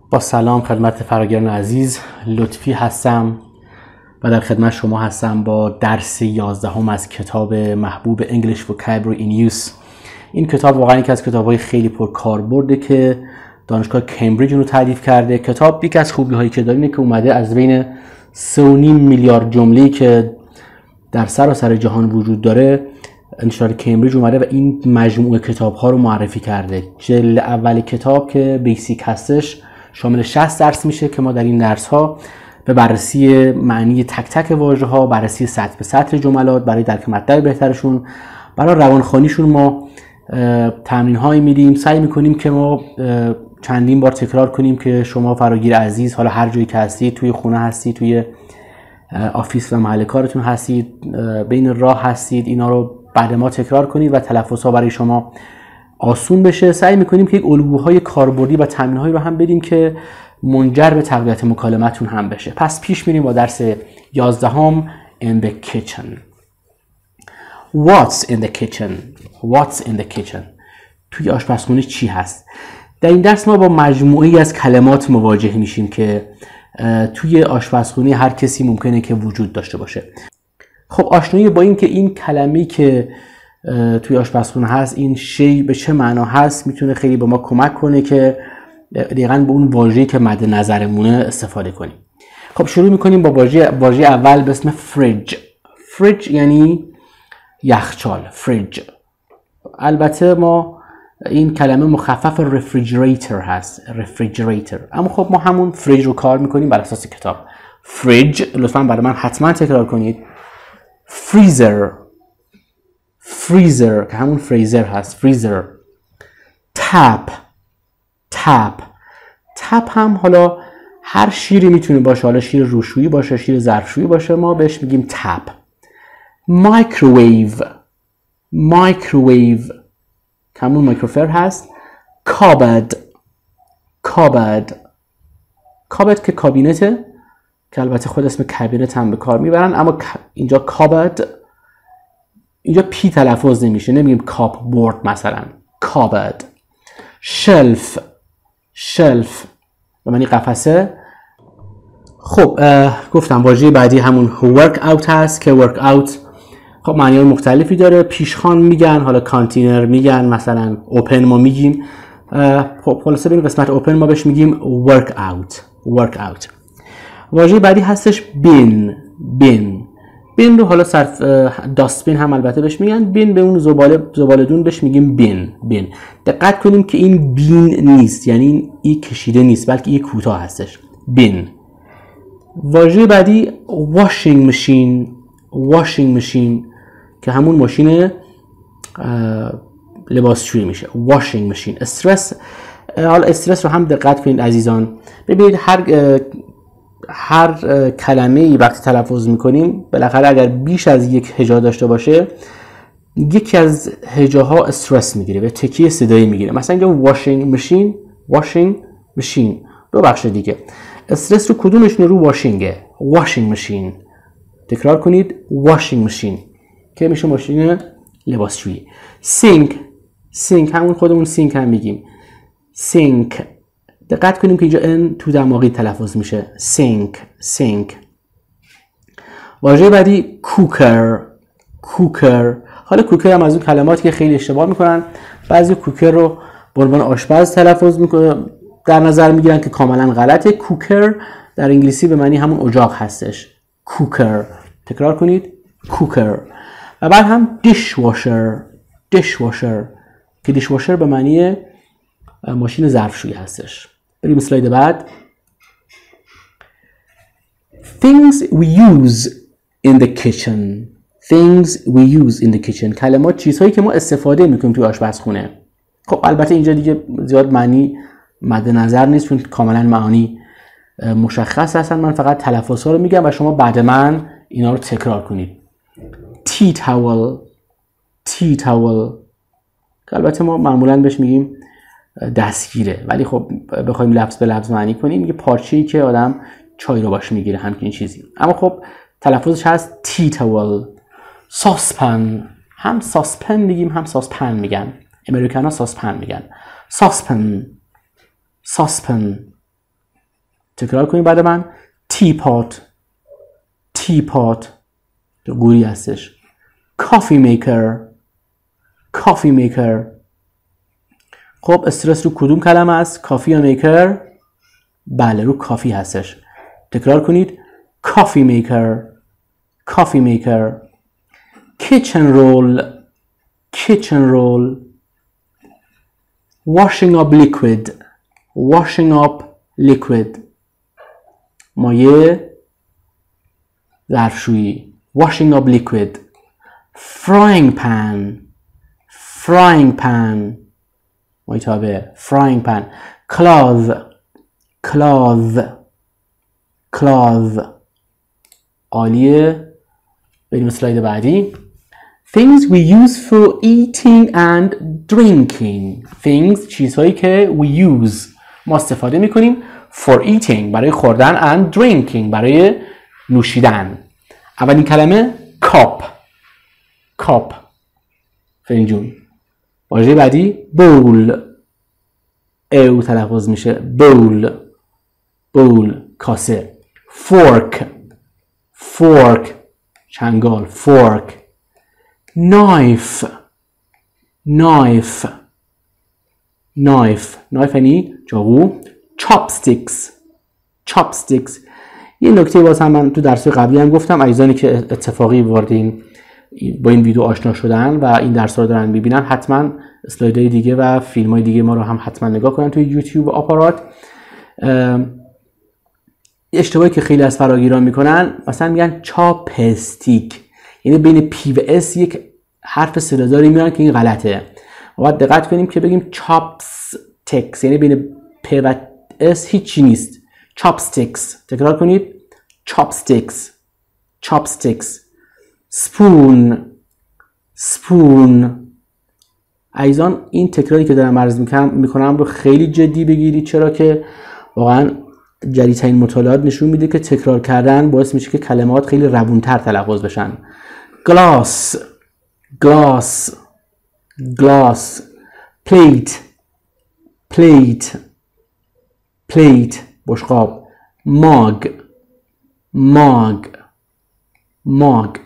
با سلام خدمت فراگیران عزیز، لطفی هستم و در خدمت شما هستم با درس 11 از کتاب محبوب English Vocabulary in Use. این کتاب واقعا یکی از کتاب‌های خیلی پرکاربرده که دانشگاه کمبریج رو تالیف کرده. کتاب یکی از خوبی‌هایی که داره اینه که اومده از بین 3.5 میلیارد جمله‌ای که در سراسر جهان وجود داره انتشار کمبریج اومده و این مجموعه کتاب‌ها رو معرفی کرده. جلد اول کتاب که بیسیک هستش شامل 60 درس میشه که ما در این درس‌ها به بررسی معنی تک تک واژه‌ها، بررسی سطر به سطر جملات، برای درک مطلب بهترشون، برای روانخوانیشون ما تمرین‌هایی میدیم. سعی می‌کنیم که ما چندین بار تکرار کنیم که شما فراگیر عزیز، حالا هر جایی که هستید، توی خونه هستید، توی آفیس و محل کارتون هستید، بین راه هستید، اینا رو بعد ما تکرار کنید و تلفظها برای شما آسون بشه. سعی می‌کنیم که یک الگوهای کاربردی و تمرین‌هایی رو هم بدیم که منجر به تقویت مکالمتون هم بشه. پس پیش میریم با درس 11 in the kitchen. What's in the kitchen? What's in the kitchen? توی آشپزخونه چی هست؟ در این درس ما با مجموعه‌ای از کلمات مواجه میشیم که توی آشپزخونه هر کسی ممکنه که وجود داشته باشه. خب آشنایی با این که این کلمه‌ای که توی آشپزخونه هست، این شی به چه معنا هست، میتونه خیلی به ما کمک کنه که دقیقاً به اون واژه‌ای که مد نظرمونه استفاده کنیم. خب شروع می‌کنیم با واژه اول به اسم فریج. فریج یعنی یخچال. فریج. البته ما این کلمه مخفف رفریجریتر هست. رفریجریتر. اما خب ما همون فریج رو کار می‌کنیم بر اساس کتاب. فریج لطفاً برای من حتما تکرار کنید. فریزر. فریزر که همون فریزر هست. فریزر. تپ. تپ هم حالا هر شیری میتونه باشه، حالا شیر روشویی باشه، شیر ظرفشویی باشه، ما بهش میگیم تپ. مایکروویو که همون مایکروفر هست. کابد که کابینته که البته خود اسم کابینت هم به کار میبرن، اما اینجا کابد، اینجا پی تلفظ نمیشه، نمیگیم کاپ بورد مثلا. کابد. شلف به معنی قفسه. خب گفتم واژه بعدی همون work out هست که work out خب معنی‌های مختلفی داره. پیشخوان میگن، حالا کانتینر میگن، مثلا اوپن ما میگیم. خب خلاصه به این قسمت اوپن ما بهش میگیم work out. واژه بعدی هستش بین رو حالا داستبین هم البته بهش میگن. بین به اون زباله‌دون بهش میگیم بین. دقت کنیم که این بین نیست، یعنی این کشیده نیست، بلکه این کوتاه هستش. بین. واژه بعدی washing machine که همون ماشین لباسشویی میشه. washing machine. استرس رو هم دقت کنید عزیزان. ببینید هر کلمه‌ای وقتی تلفظ میکنیم بالاخره اگر بیش از یک هجا داشته باشه، یکی از هجاها استرس میگیره و تکیه صدایی میگیره. مثلا اینجا washing machine دو بخش دیگه. استرس رو کدومشون؟ رو washing machine. تکرار کنید washing machine که میشه ماشین لباسشویی. sink همون خودمون sink هم میگیم. sink. دقت کنیم که اینجا ان تو دماغی تلفظ میشه. sink. واژه بعدی کوکر. حالا کوکر هم از اون کلماتی که خیلی اشتباه میکنن. بعضی کوکر رو به عنوان آشپز تلفظ میکنن، در نظر میگیرن که کاملا غلطه. کوکر در انگلیسی به معنی همون اجاق هستش. کوکر. تکرار کنید کوکر. و بعد هم دیشواشر که دیشواشر به معنی ماشین ظرفشویی هستش. بریم اسلاید بعد. Things we use in the kitchen. کلمات چیزهایی که ما استفاده میکنیم توی آشپزخونه. خب البته اینجا دیگه زیاد معنی مد نظر نیست چون کاملا معانی مشخص هستن. من فقط تلفظها رو میگم و شما بعد من اینا رو تکرار کنید. tea towel که البته ما معمولا بهش میگیم دستگیره، ولی خب بخوایم لفظ به لفظ معنی کنیم میگه پارچه‌ای که آدم چای رو باش میگیره، همچین چیزی. اما خب تلفظش هست tea towel. ساسپن. هم ساسپن میگیم هم ساسپن میگن. امریکان‌ها ساسپن میگن. ساسپن. تکرار کنید بعد من. teapot teapot قوری هستش. coffee maker coffee maker. خب استرس رو کدوم کلمه است؟ کافی یا میکر؟ بله رو کافی هستش. تکرار کنید. coffee maker coffee maker. kitchen roll kitchen roll. washing up liquid washing up liquid. مایع ظرفشویی. washing up liquid. frying pan frying pan. مایتابه. frying pan. cloth cloth cloth. عالیه. بریم اسلاید بعدی. things we use for eating and drinking. things چیزهایی که we use ما استفاده میکنیم for eating برای خوردن and drinking برای نوشیدن. اولین کلمه cup cup فنجون. واژه بعدی bowl او تلفظ میشه bowl bowl کاسه. fork fork چنگال fork. knife knife knife knife یعنی چاقو. chopsticks chopsticks. یه نکته باز هم من تو درس قبلی هم گفتم، عزیزانی که اتفاقی وارد با این ویدیو آشنا شدن و این درس رو دارن میبینن حتما اسلایدهای دیگه و فیلم‌های دیگه ما رو هم حتما نگاه کنن توی یوتیوب و آپارات. اشتباهی که خیلی از فراگیران میکنن مثلا میگن چاپستیک، یعنی بین پی و اس یک حرف صداداری میارن که این غلطه. ما باید دقت کنیم که بگیم chopsticks، یعنی بین پ و اس هیچی نیست. chopsticks. تکرار کنید. chopsticks chopsticks. spoon spoon. عزیزان این تکراری که دارم عرض میکنم رو خیلی جدی بگیرید، چرا که واقعا جدیدترین مطالعات نشون میده که تکرار کردن باعث میشه که کلمات خیلی روونتر تلفظ بشن. glass glass glass. plate plate plate بشقاب. mug mug mug.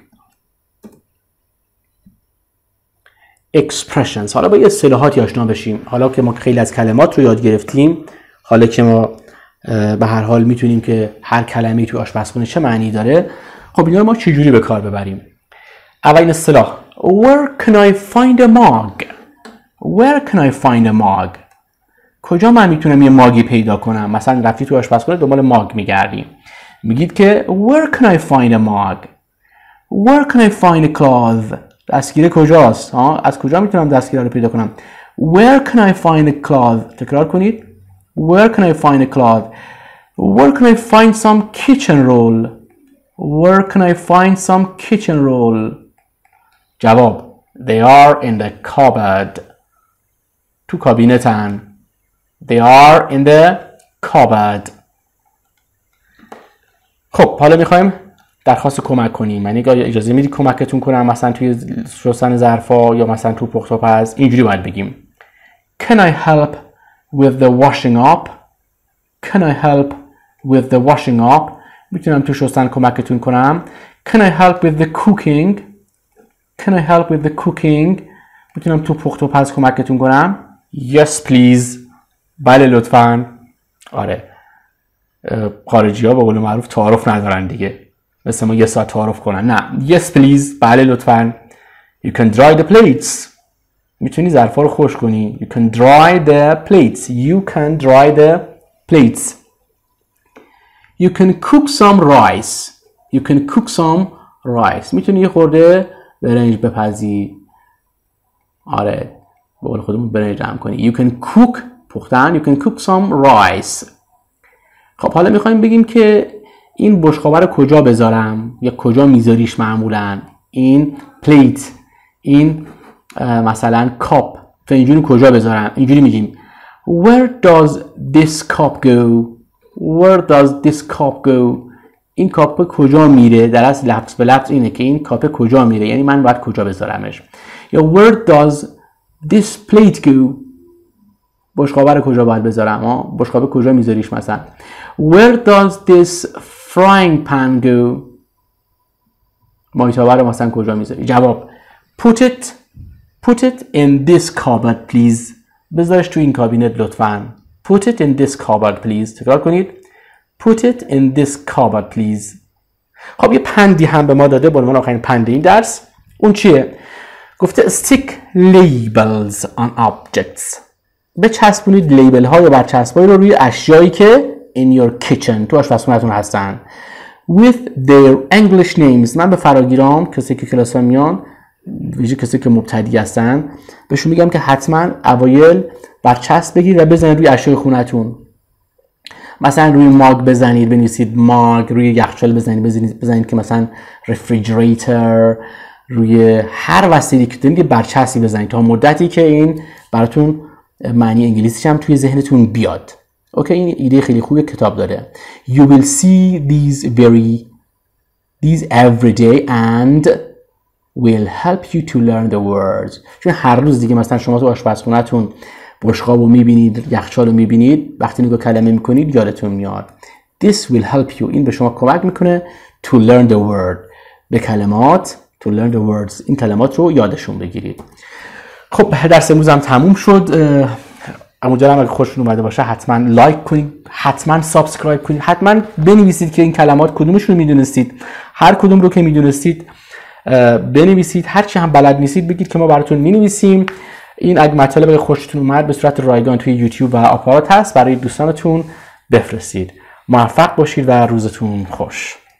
expressions. حالا با یه اصطلاحاتی آشنا بشیم. حالا که ما خیلی از کلمات رو یاد گرفتیم، حالا که ما به هر حال میتونیم که هر کلمه‌ای توی آشپزخونه چه معنی داره، خب اینا رو ما چجوری به کار ببریم؟ اولین اصطلاح where can I find a mug. where can I find a mug. کجا من میتونم یه ماگی پیدا کنم؟ مثلا رفتی توی آشپزخونه دنبال ماگ میگردی، میگید که where can I find a mug. where can I find a cloth. دستگیره کجاست؟ از کجا میتونم دستگیره رو پیدا کنم؟ where can I find a cloth. تکرار کنید. where can I find a cloth. where can I find some kitchen roll. where can I find some kitchen roll. جواب they are in the cupboard. تو کابینتن. they are in the cupboard. خب حالا میخوایم درخواست کمک کنیم، یعنی اجازه میدید کمکتون کنم مثلا توی شستن ظرفا یا مثلا تو پخت و پز. اینجوری باید بگیم can I help with the washing up. can I help with the washing up. میتونم تو شستن کمکتون کنم. can I help with the cooking. can I help with the cooking. میتونم تو پخت و پز کمکتون کنم. yes please. بله لطفاً. آره خارجی ها به قول معروف تعارف ندارن دیگه، مثل ما یه ساعت تعارف کنن. نه yes please. بله لطفاً. you can dry the plates. میتونی ظرفا رو خشک کنی. you can dry the plates. you can dry the plates. you can cook some rice. you can cook some rice. میتونی یه خورده برنج بپزی. آره به قول خودمون برنج جمع کنی. you can cook پختن. you can cook some rice. خب حالا میخوایم بگیم که این بشقابه رو کجا بذارم یا کجا میذاریش معمولا. این پلیت، این مثلا کاپ، فنجون کجا بذارم؟ اینجوری میگیم where does this cup go. where does this cup go. این کاپ کجا میره؟ در اصل لفظ به لفظ اینه که این کاپ کجا میره، یعنی من باید کجا بذارمش. یا where does this plate go. بشقابه رو کجا باید بذارم؟ بشقابه کجا میذاریش مثلا؟ Where does this frying pan go؟ مایتابه رو مثلا کجا میذاری؟ جواب Put it in this cupboard please. بذارش تو این کابینت لطفاً. Put it in this cupboard please. تکرار کنید. Put it in this cupboard please. خب یه پندی هم به ما داده به عنوان آخرین پند این درس. اون چیه؟ گفته stick labels on objects. بچسبونید لیبل ها یا برچسبایی رو روی اشیایی که in your kitchen تو آشپزخونه‌تون هستن. With their English names. من به فراگیرام کسی که کلاس میان ویژه کسی که مبتدی هستن بهشون میگم که حتما اوایل برچسب بگیرید و بزنید روی اشیای خونتون. مثلا روی ماگ بزنید بنویسید ماگ، روی یخچال بزنید که مثلا رفریجریتر، روی هر وسیله که دارید برچسبی بزنید تا مدتی که این براتون معنی انگلیسیش هم توی ذهنتون بیاد. اوکی، این ایده خیلی خوبه کتاب داره. You will see these every day and will help you to learn the words. چون هر روز دیگه مثلا شما تو آشپزخونه‌تون بشقاب رو میبینید، یخچال رو میبینید، وقتی نگاه کلمه میکنید یادتون میاد. This will help you. این به شما کمک میکنه to learn the word. به کلمات to learn the words. این کلمات رو یادشون بگیرید. خب درس امروز هم تموم شد. امیدوارم اگه خوشتون اومده باشه حتما لایک کنید، حتما سابسکرایب کنید، حتما بنویسید که این کلمات کدومشون رو میدونستید. هر کدوم رو که میدونستید بنویسید. هر چی هم بلد نیستید بگید که ما براتون مینویسیم. این اگه مطالب خوشتون اومد به صورت رایگان توی یوتیوب و آپارات هست برای دوستانتون بفرستید. موفق باشید و روزتون خوش.